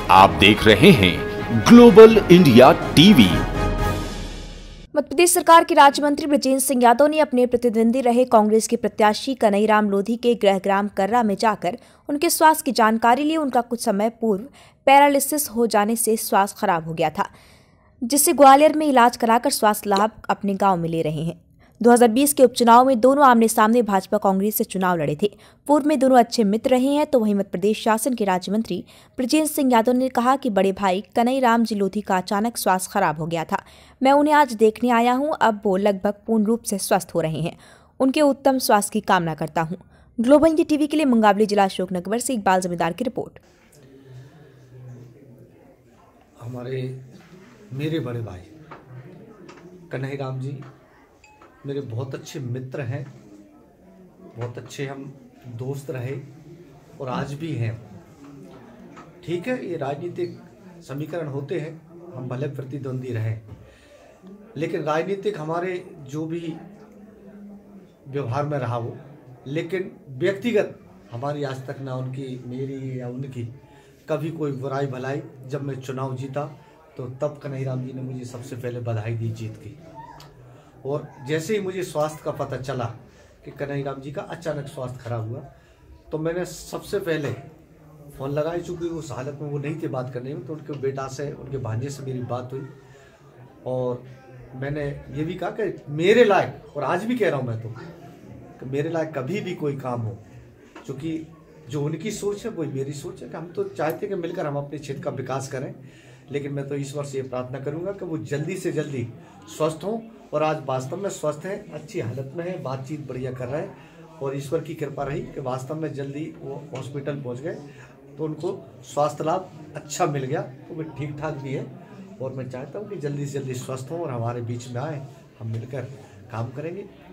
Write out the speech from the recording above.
आप देख रहे हैं global India TV. Madhya Pradesh सरकार के राज्य मंत्री बृजेंद्र सिंह यादव ने अपने प्रतिद्वंदी रहे कांग्रेस के प्रत्याशी कन्हैयाराम लोधी के गृहग्राम कर्रा में जाकर उनके स्वास्थ्य की जानकारी ली। उनका कुछ समय पूर्व पैरालिसिस हो जाने से स्वास्थ्य खराब हो गया था, जिससे ग्वालियर में इलाज कराकर स्वास्थ्य लाभ अपने गांव में ले रहे हैं। 2020 के उपचुनाव में दोनों आमने सामने भाजपा कांग्रेस से चुनाव लड़े थे। पूर्व में दोनों अच्छे मित्र रहे हैं। तो वहीं मध्य प्रदेश शासन के राज्य मंत्री बृजेंद्र सिंह यादव ने कहा कि बड़े भाई कन्हैयाराम जी लोधी का अचानक स्वास्थ्य खराब हो गया था। मैं उन्हें आज देखने आया हूं। अब वो लगभग पूर्ण रूप से स्वस्थ हो रहे हैं। उनके उत्तम स्वास्थ्य की कामना करता हूं। ग्लोबल इंडिया टीवी के लिए मुंगावली जिला अशोकनगर से इकबाल जमींदार की रिपोर्ट। मेरे बड़े भाई कन्हैयाराम जी मेरे बहुत अच्छे मित्र हैं, बहुत अच्छे हम दोस्त रहे और आज भी हैं। ठीक है, ये राजनीतिक समीकरण होते हैं, हम भले प्रतिद्वंदी रहे, लेकिन राजनीतिक हमारे जो भी व्यवहार में रहा वो, लेकिन व्यक्तिगत हमारी आज तक ना उनकी मेरी या उनकी कभी कोई बुराई भलाई। जब मैं चुनाव जीता तो तब कन्हैयाराम जी ने मुझे सबसे पहले बधाई दी जीत की, और जैसे ही मुझे स्वास्थ्य का पता चला कि कन्हैयाराम जी का अचानक स्वास्थ्य खराब हुआ तो मैंने सबसे पहले फ़ोन लगाई। चूँकि उस हालत में वो नहीं थे बात करने में, तो उनके बेटा से, उनके भांजे से मेरी बात हुई और मैंने ये भी कहा कि मेरे लायक, और आज भी कह रहा हूँ मैं तो, कि मेरे लायक कभी भी कोई काम हो, क्योंकि जो उनकी सोच है वही मेरी सोच है कि हम तो चाहते हैं कि मिलकर हम अपने क्षेत्र का विकास करें। लेकिन मैं तो ईश्वर से ये प्रार्थना करूंगा कि वो जल्दी से जल्दी स्वस्थ हों, और आज वास्तव में स्वस्थ हैं, अच्छी हालत में हैं, बातचीत बढ़िया कर रहे हैं, और ईश्वर की कृपा रही कि वास्तव में जल्दी वो हॉस्पिटल पहुंच गए तो उनको स्वास्थ्य लाभ अच्छा मिल गया, तो वो ठीक ठाक भी है। और मैं चाहता हूं कि जल्दी से जल्दी स्वस्थ हों और हमारे बीच में आए, हम मिलकर काम करेंगे।